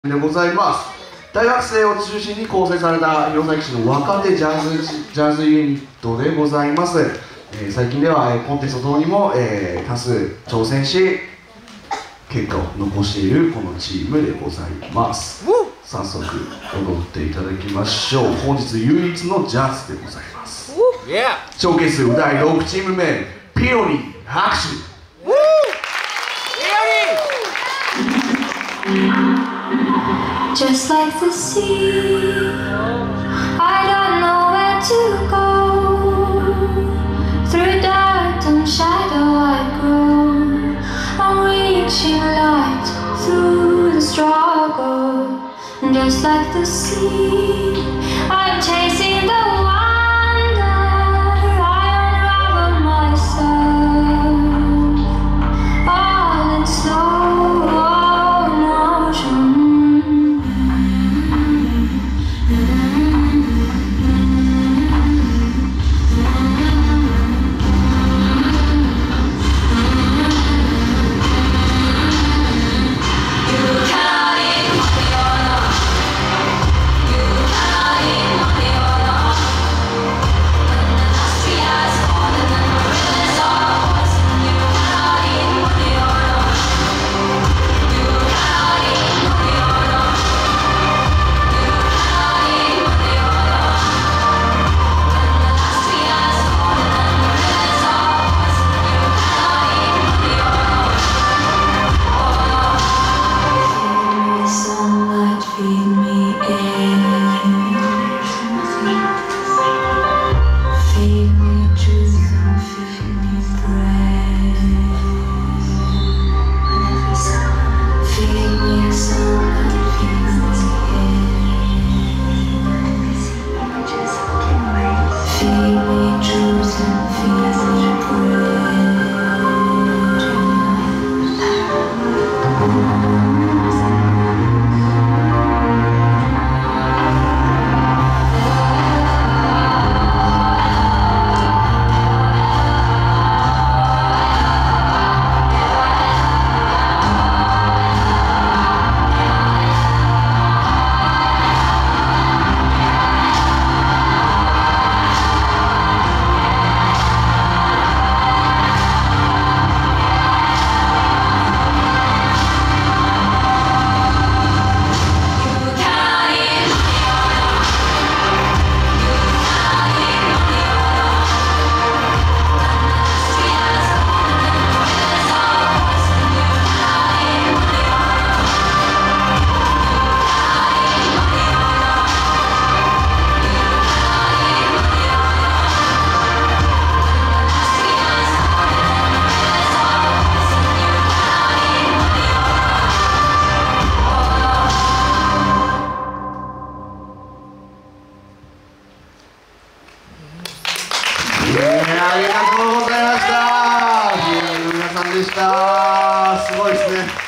でございます。大学生を中心に構成された弘前市の若手ジャズユニットでございます。最近ではコンテスト等にも多数挑戦し結果を残しているこのチームでございます。早速踊っていただきましょう。本日唯一のジャズでございます。ショーケース第6チーム目、ピオリン拍手。 Just like the sea, I don't know where to go. Through dark and shadow I grow. I'm reaching light through the struggle. Just like the sea, I'm chasing the wonder. I unravel myself, all in slow motion. ありがとうございました。皆さんでした。すごいですね。